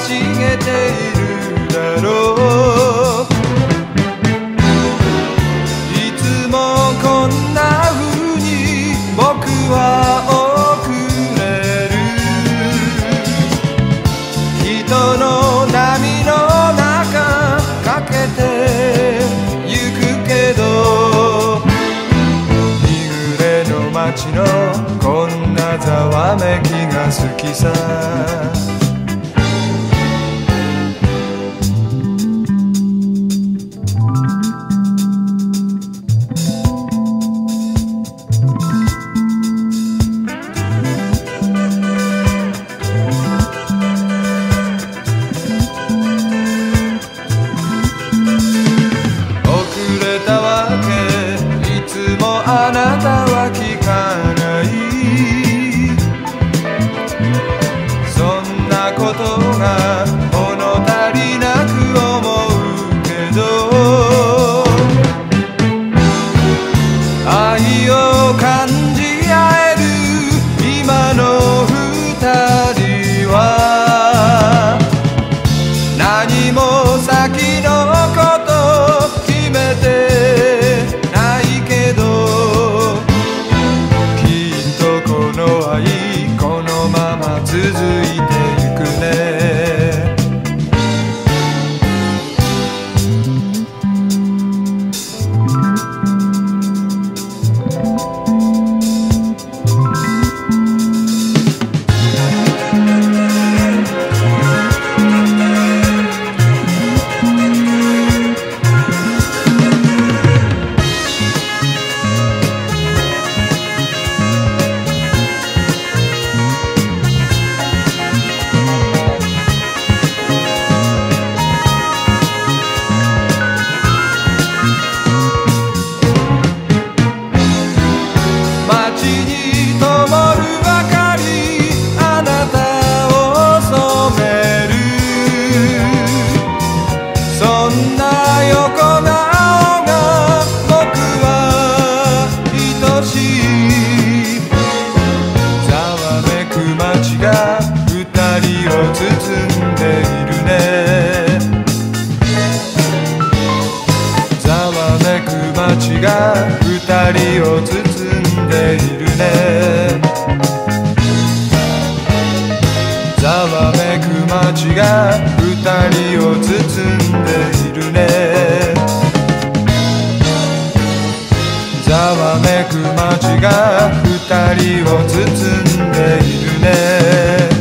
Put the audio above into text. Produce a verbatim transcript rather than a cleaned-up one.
げているだろう。いつもこんな風に僕は遅れる。人の波の中かけてゆくけど、日暮れの街のこんなざわめきが好きさ。あなたは聞かない。そんなことが物足りなく思うけど、愛を感じ合える今の二人は、何も先のこと決めてないけど、このまま続いてゆくね。街に灯る明かり、あなたを染める。そんな横顔が僕は愛しい。ざわめく街が二人を包んでいるね。ざわめく街が二人を包んでいるね。ざわめく街が二人を包んでいるね。ざわめく街が二人を包んでいるね。